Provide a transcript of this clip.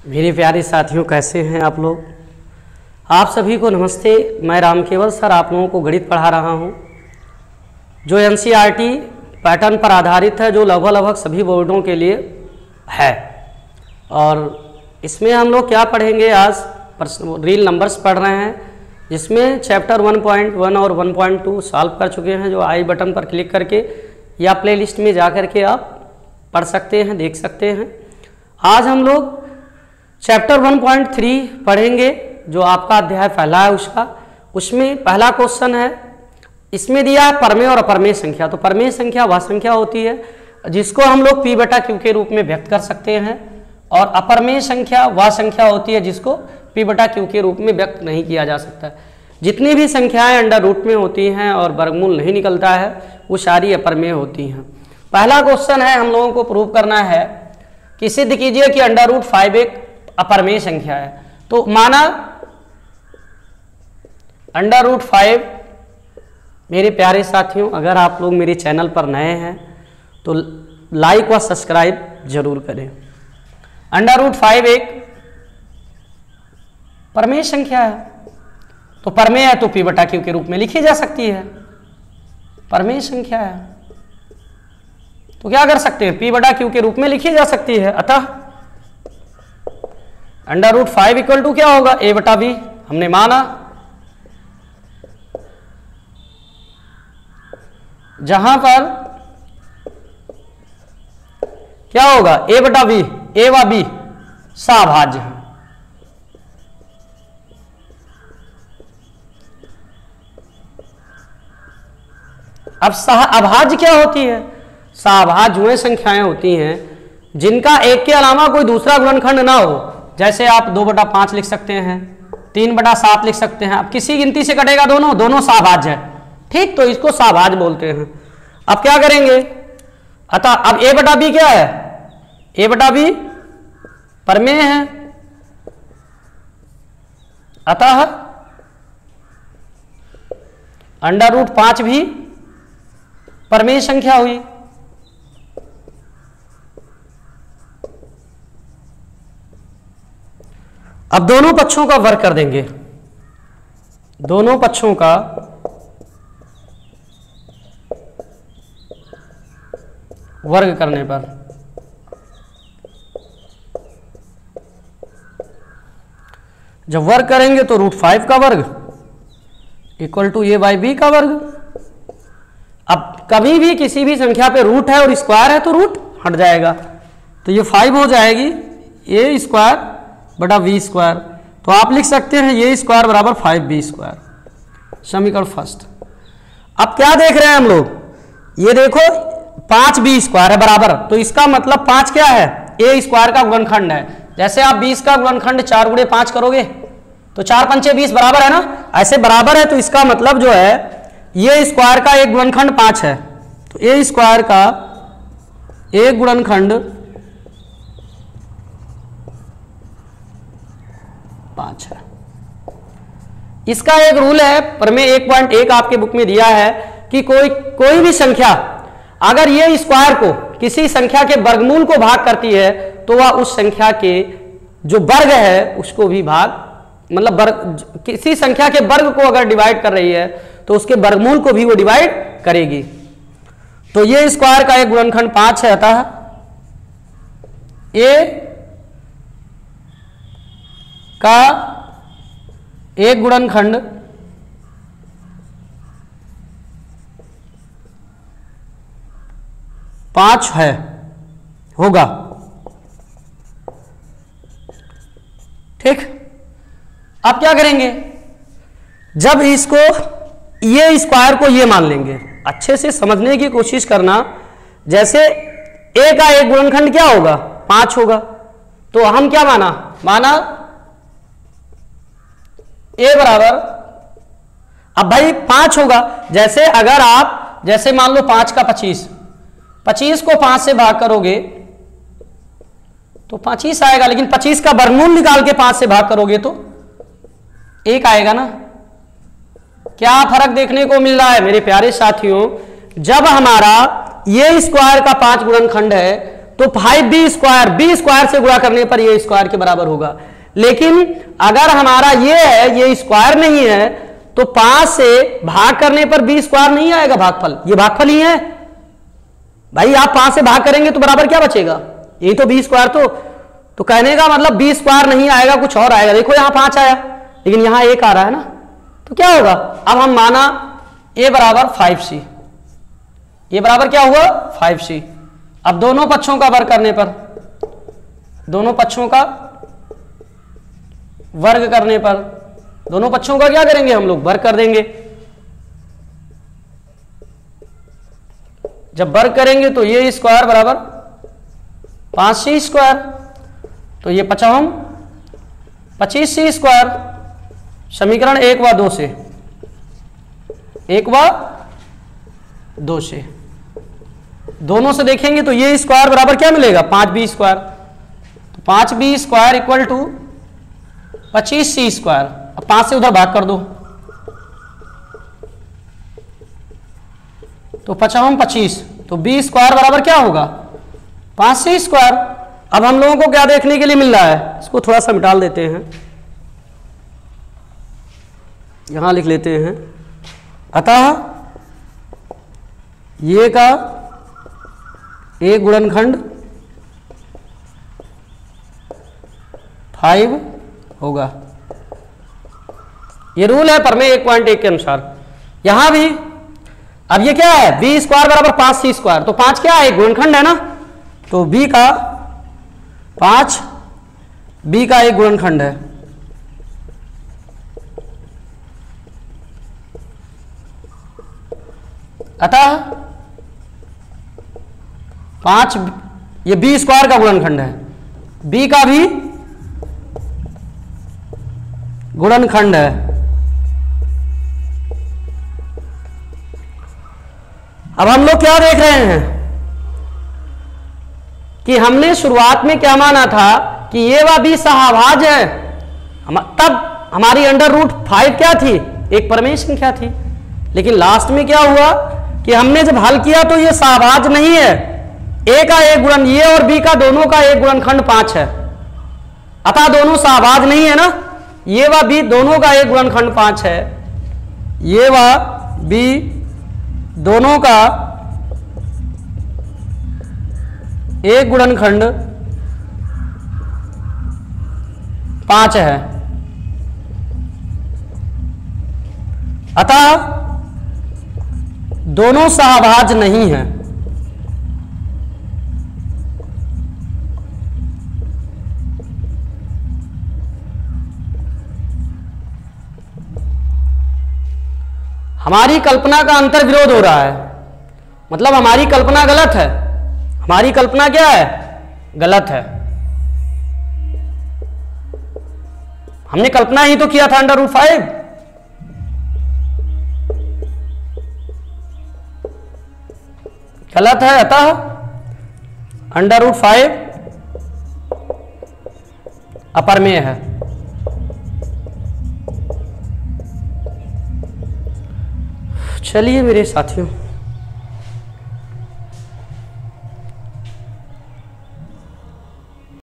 मेरे प्यारे साथियों, कैसे हैं आप लोग। आप सभी को नमस्ते। मैं राम केवल सर आप लोगों को गणित पढ़ा रहा हूं, जो एनसीईआरटी पैटर्न पर आधारित है, जो लगभग सभी बोर्डों के लिए है। और इसमें हम लोग क्या पढ़ेंगे, आज रियल नंबर्स पढ़ रहे हैं, जिसमें चैप्टर 1.1 और 1.2 सॉल्व कर चुके हैं, जो आई बटन पर क्लिक करके या प्लेलिस्ट में जा करके आप पढ़ सकते हैं, देख सकते हैं। आज हम लोग चैप्टर 1.3 पढ़ेंगे, जो आपका अध्याय पहला है उसमें पहला क्वेश्चन है। इसमें दिया है परमेय और अपरमेय संख्या। तो परमेय संख्या वह संख्या होती है जिसको हम लोग P बटा Q के रूप में व्यक्त कर सकते हैं, और अपरमेय संख्या वह संख्या होती है जिसको P बटा Q के रूप में व्यक्त नहीं किया जा सकता। जितनी भी संख्याएं अंडर रूट में होती हैं और वर्गमूल नहीं निकलता है, वो सारी अपरमेय होती हैं। पहला क्वेश्चन है, हम लोगों को प्रूव करना है कि सिद्ध कीजिए कि अंडर रूट 5 एक अपरमेय संख्या है। तो माना अंडर रूट 5, मेरे प्यारे साथियों, अगर आप लोग मेरे चैनल पर नए हैं तो लाइक व सब्सक्राइब जरूर करें। अंडर रूट 5 एक परमेय संख्या है, तो परमेय है तो P बटा Q के रूप में लिखी जा सकती है। परमेय संख्या है तो क्या कर सकते हैं, P बटा Q के रूप में लिखी जा सकती है। अतः अंडर रूट 5 इक्वल टू क्या होगा, A बटा B। हमने माना जहां पर क्या होगा, A बटा B, A व B सभाज्य है। अब अभाज्य क्या होती है, सभाज्य वे संख्याएं होती हैं जिनका एक के अलावा कोई दूसरा गुणनखंड ना हो। जैसे आप 2/5 लिख सकते हैं, 3/7 लिख सकते हैं। अब किसी गिनती से कटेगा, दोनों सभाज्य है, ठीक, तो इसको सभाज्य बोलते हैं। अब क्या करेंगे, अतः अब A बटा B क्या है, A बटा B परमेय है, अतः अंडर रूट 5 भी परमेय संख्या हुई। अब दोनों पक्षों का वर्ग कर देंगे। दोनों पक्षों का वर्ग करने पर जब वर्ग करेंगे तो रूट 5 का वर्ग equal to A by B का वर्ग। अब कभी भी किसी भी संख्या पे रूट है और स्क्वायर है तो रूट हट जाएगा, तो ये 5 हो जाएगी A स्क्वायर बटा B स्क्वायर। तो आप लिख सकते हैं A स्क्वायर बराबर 5B स्क्वायर, समीकरण फर्स्ट। अब क्या देख रहे हैं हम लोग, ये देखो 5B स्क्वायर है बराबर, तो इसका मतलब 5 क्या है, A स्क्वायर का गुणनखंड है। जैसे आप 20 का गुणनखंड 4 गुणे 5 करोगे तो 4 पंचे 20 बराबर है ना, ऐसे बराबर है। तो इसका मतलब जो है ये स्क्वायर का एक गुणनखंड 5 है, तो A स्क्वायर का एक गुणनखंड 5 है। इसका एक रूल है, प्रमेय 1.1 आपके बुक में दिया है कि कोई भी संख्या अगर ये स्क्वायर को किसी संख्या के वर्गमूल को भाग करती है तो वह उस संख्या के जो वर्ग है उसको भी भाग, मतलब वर्ग, किसी संख्या के वर्ग को अगर डिवाइड कर रही है तो उसके वर्गमूल को भी वो डिवाइड करेगी। तो ये स्क्वायर का एक गुणनखंड 5 है, अतः A का एक गुणनखंड 5 है, होगा, ठीक। अब क्या करेंगे, जब इसको ये स्क्वायर को ये मान लेंगे, अच्छे से समझने की कोशिश करना। जैसे A का एक गुणनखंड क्या होगा, 5 होगा, तो हम क्या माना A बराबर, अब भाई 5 होगा। जैसे अगर आप जैसे मान लो 5 का 25 को 5 से भाग करोगे तो 25 आएगा, लेकिन 25 का वर्गमूल निकाल के 5 से भाग करोगे तो 1 आएगा ना। क्या फर्क देखने को मिल रहा है मेरे प्यारे साथियों, जब हमारा ये स्क्वायर का 5 गुणनखंड है तो 5b² बी स्क्वायर से गुणा करने पर ये स्क्वायर के बराबर होगा। लेकिन अगर हमारा ये है, ये स्क्वायर नहीं है, तो 5 से भाग करने पर b² नहीं आएगा भागफल, ये भागफल ही है भाई। आप 5 से भाग करेंगे तो बराबर क्या बचेगा, यही तो b²। तो कहने का मतलब b² नहीं आएगा, कुछ और आएगा। देखो यहां 5 आया, लेकिन यहां 1 आ रहा है ना, तो क्या होगा। अब हम माना a बराबर 5c, ये बराबर क्या हुआ 5c। अब दोनों पक्षों का वर्ग करने पर, दोनों पक्षों का वर्ग करने पर, दोनों पक्षों का क्या करेंगे हम लोग, वर्ग कर देंगे। जब वर्ग करेंगे तो ये स्क्वायर बराबर 5c², तो ये 5 25c²। समीकरण 1 व 2 से, 1 व 2 से दोनों से देखेंगे तो ये स्क्वायर बराबर क्या मिलेगा 5b²। तो 5b² इक्वल टू 25c²। अब 5 से उधर भाग कर दो, तो 5 25, तो b² बराबर क्या होगा 5c²। अब हम लोगों को क्या देखने के लिए मिल रहा है, इसको थोड़ा सा मिटाल देते हैं, यहां लिख लेते हैं। अतः ये का एक गुणनखंड 5 होगा। ये रूल है प्रमेय 1.1 के अनुसार। यहां भी अब ये क्या है, b² बराबर 5c², तो 5 क्या है, गुणनखंड है ना, तो b का 5 b का एक गुणनखंड है। अतः 5 ये b² का गुणनखंड है, b का भी गुणनखंड है। अब हम लोग क्या देख रहे हैं कि हमने शुरुआत में क्या माना था कि ये व b सहाभाज्य है, तब हमारी √5 क्या थी, एक परमेय संख्या थी। लेकिन लास्ट में क्या हुआ कि हमने जब हल किया तो ये सहाभाज्य नहीं है, a का एक गुणन, ये और b का दोनों का एक गुणनखंड 5 है, अतः दोनों सहाभाज्य नहीं है ना। ये व b दोनों का एक गुणनखंड 5 है, ये व b दोनों का एक गुणनखंड 5 है। अतः दोनों सहाभाज्य नहीं है। हमारी कल्पना का अंतर विरोध हो रहा है, मतलब हमारी कल्पना गलत है। हमारी कल्पना क्या है, गलत है। हमने कल्पना ही तो किया था √5, गलत है। अतः √5 अपरमेय है। चलिए मेरे साथियों,